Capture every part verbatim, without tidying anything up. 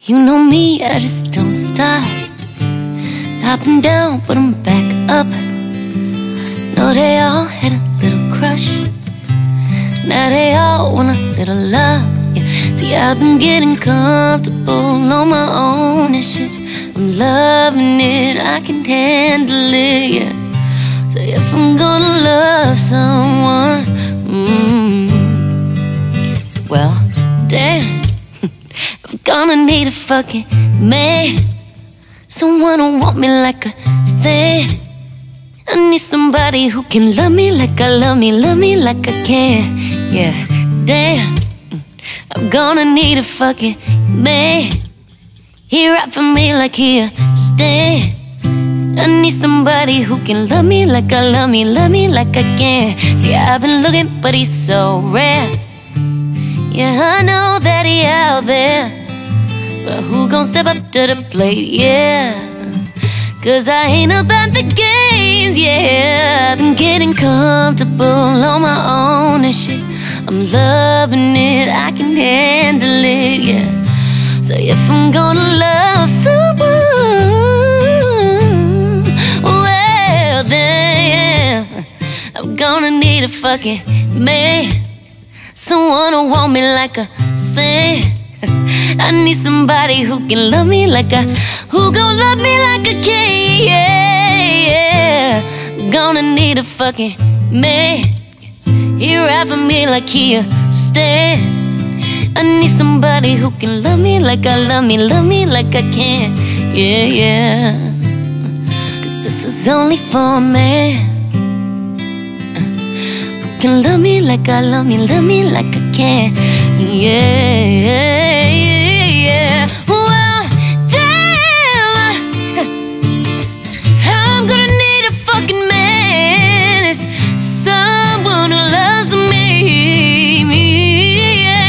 You know me, I just don't stop. Up and down, but I'm back up. Know they all had a little crush. Now they all want a little love, yeah. See, I've been getting comfortable on my own and shit. I'm loving it, I can handle it, yeah. So if I'm gonna love someone, mm, well, damn, I'm gonna need a fucking man. Someone who want me like a thing. I need somebody who can love me like I love me, love me like I can, yeah, damn. I'm gonna need a fucking man. He ride for me like he a stand. I need somebody who can love me like I love me, love me like I can. See, I've been looking, but he's so rare. Yeah, I know that he out there, but who gon' step up to the plate, yeah. Cause I ain't about the games, yeah. I've been getting comfortable on my own and shit. I'm loving it, I can handle it, yeah. So if I'm gonna love someone, well then, yeah, I'm gonna need a fucking man. Someone who want me like a thing. I need somebody who can love me like I, who gon' love me like I can, yeah, yeah. Gonna need a fucking man. He ride for me like he a stand. I need somebody who can love me like I love me, love me like I can, yeah, yeah. Cause this is only for a man who can love me like I love me, love me like I can, yeah, yeah, yeah. Well, damn, I'm gonna need a fucking man. It's someone who loves me, me, yeah,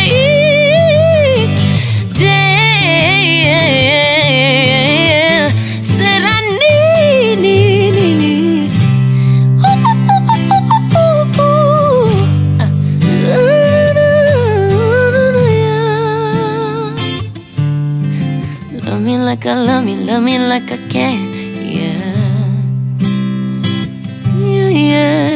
damn. Said I need, need, need, need. Ooh, ooh, ooh, ooh. Love me like I love me, love me like I can, yeah, yeah, yeah.